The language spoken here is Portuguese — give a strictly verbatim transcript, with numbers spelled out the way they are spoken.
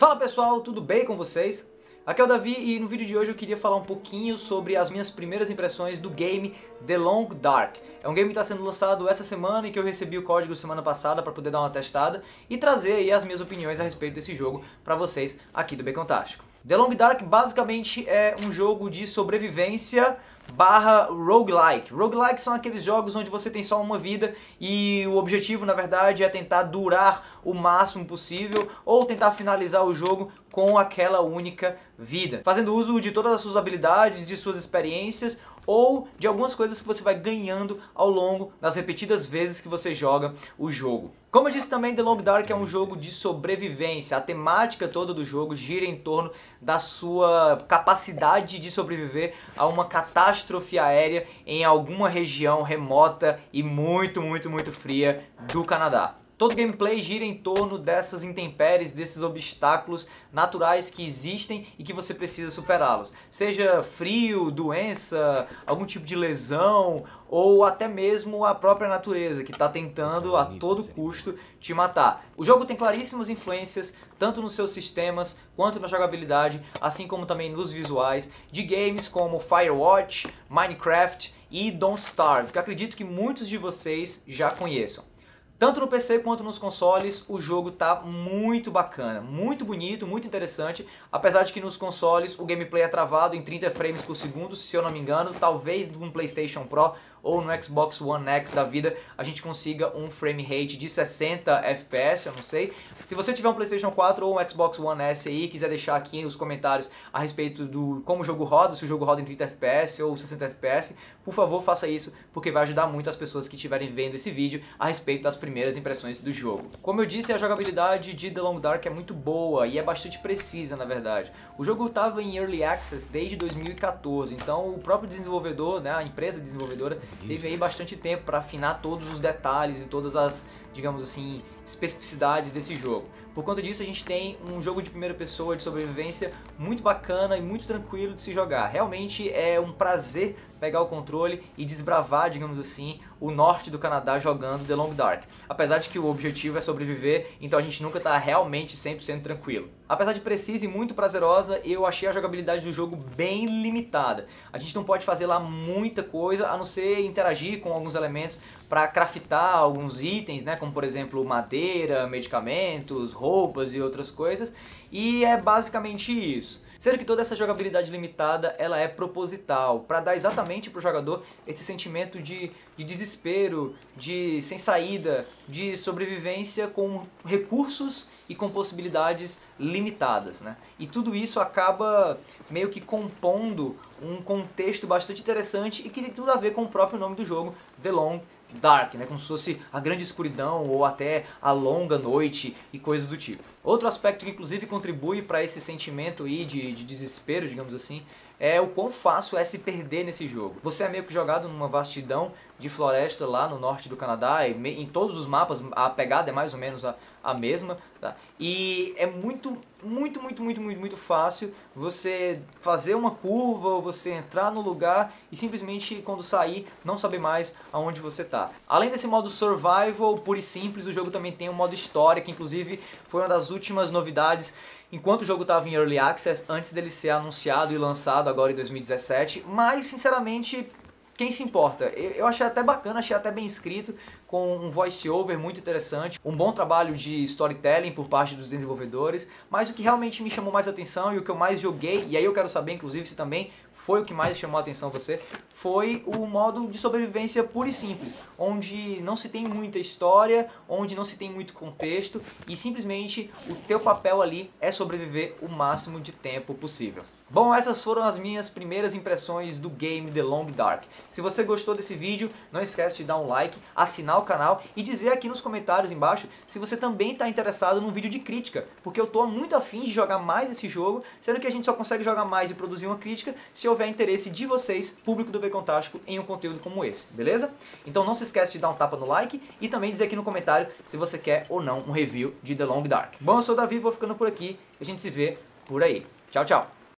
Fala pessoal, tudo bem com vocês? Aqui é o Davi e no vídeo de hoje eu queria falar um pouquinho sobre as minhas primeiras impressões do game The Long Dark. É um game que está sendo lançado essa semana e que eu recebi o código semana passada para poder dar uma testada e trazer aí as minhas opiniões a respeito desse jogo para vocês aqui do Bacontástico. The Long Dark basicamente é um jogo de sobrevivência barra roguelike. Roguelike são aqueles jogos onde você tem só uma vida e o objetivo na verdade é tentar durar o máximo possível ou tentar finalizar o jogo com aquela única vida, fazendo uso de todas as suas habilidades, de suas experiências ou de algumas coisas que você vai ganhando ao longo das repetidas vezes que você joga o jogo. Como eu disse também, The Long Dark é um jogo de sobrevivência. A temática toda do jogo gira em torno da sua capacidade de sobreviver a uma catástrofe aérea em alguma região remota e muito, muito, muito fria do Canadá. Todo o gameplay gira em torno dessas intempéries, desses obstáculos naturais que existem e que você precisa superá-los. Seja frio, doença, algum tipo de lesão ou até mesmo a própria natureza que está tentando a todo custo te matar. O jogo tem claríssimas influências tanto nos seus sistemas quanto na jogabilidade, assim como também nos visuais de games como Firewatch, Minecraft e Don't Starve, que acredito que muitos de vocês já conheçam. Tanto no P C quanto nos consoles, o jogo tá muito bacana, muito bonito, muito interessante, apesar de que nos consoles o gameplay é travado em trinta frames por segundo, se eu não me engano, talvez no PlayStation Pro ou no Xbox One X da vida a gente consiga um frame rate de sessenta F P S, eu não sei. Se você tiver um PlayStation quatro ou um Xbox One S aí e quiser deixar aqui nos comentários a respeito do como o jogo roda, se o jogo roda em trinta F P S ou sessenta F P S, por favor faça isso, porque vai ajudar muito as pessoas que estiverem vendo esse vídeo a respeito das primeiras impressões do jogo. Como eu disse, a jogabilidade de The Long Dark é muito boa e é bastante precisa, na verdade. O jogo estava em Early Access desde dois mil e quatorze, então o próprio desenvolvedor, né, a empresa desenvolvedora, teve aí bastante tempo para afinar todos os detalhes e todas as, digamos assim, especificidades desse jogo. Por conta disso a gente tem um jogo de primeira pessoa de sobrevivência muito bacana e muito tranquilo de se jogar. Realmente é um prazer pegar o controle e desbravar, digamos assim, o norte do Canadá jogando The Long Dark. Apesar de que o objetivo é sobreviver, então a gente nunca está realmente cem por cento tranquilo. Apesar de precisa e muito prazerosa, eu achei a jogabilidade do jogo bem limitada. A gente não pode fazer lá muita coisa, a não ser interagir com alguns elementos para craftar alguns itens, né, como por exemplo madeira, medicamentos, roupas e outras coisas, e é basicamente isso. Sendo que toda essa jogabilidade limitada ela é proposital, para dar exatamente para o jogador esse sentimento de, de desespero, de sem saída, de sobrevivência com recursos e com possibilidades limitadas, né? E tudo isso acaba meio que compondo um contexto bastante interessante e que tem tudo a ver com o próprio nome do jogo, The Long Dark, né? Como se fosse a grande escuridão ou até a longa noite e coisas do tipo. Outro aspecto que inclusive contribui para esse sentimento aí de, de desespero, digamos assim, é o quão fácil é se perder nesse jogo. Você é meio que jogado numa vastidão de floresta lá no norte do Canadá, e em todos os mapas a pegada é mais ou menos a, a mesma, tá? E é muito, muito, muito, muito, muito, muito fácil você fazer uma curva ou você entrar no lugar e simplesmente quando sair não saber mais aonde você tá. Além desse modo survival puro e simples, o jogo também tem um modo história, que inclusive foi uma das últimas novidades enquanto o jogo estava em Early Access, antes dele ser anunciado e lançado agora em dois mil e dezessete, mas sinceramente, quem se importa? Eu achei até bacana, achei até bem escrito, com um voice-over muito interessante, um bom trabalho de storytelling por parte dos desenvolvedores, mas o que realmente me chamou mais atenção e o que eu mais joguei, e aí eu quero saber inclusive se também foi o que mais chamou a atenção a você, foi o modo de sobrevivência puro e simples, onde não se tem muita história, onde não se tem muito contexto e simplesmente o teu papel ali é sobreviver o máximo de tempo possível. Bom, essas foram as minhas primeiras impressões do game The Long Dark. Se você gostou desse vídeo, não esquece de dar um like, assinar o canal e dizer aqui nos comentários embaixo se você também está interessado num vídeo de crítica, porque eu estou muito afim de jogar mais esse jogo, sendo que a gente só consegue jogar mais e produzir uma crítica se houver interesse de vocês, público do Bacontástico, em um conteúdo como esse, beleza? Então não se esquece de dar um tapa no like e também dizer aqui no comentário se você quer ou não um review de The Long Dark. Bom, eu sou o Davi, vou ficando por aqui e a gente se vê por aí. Tchau, tchau!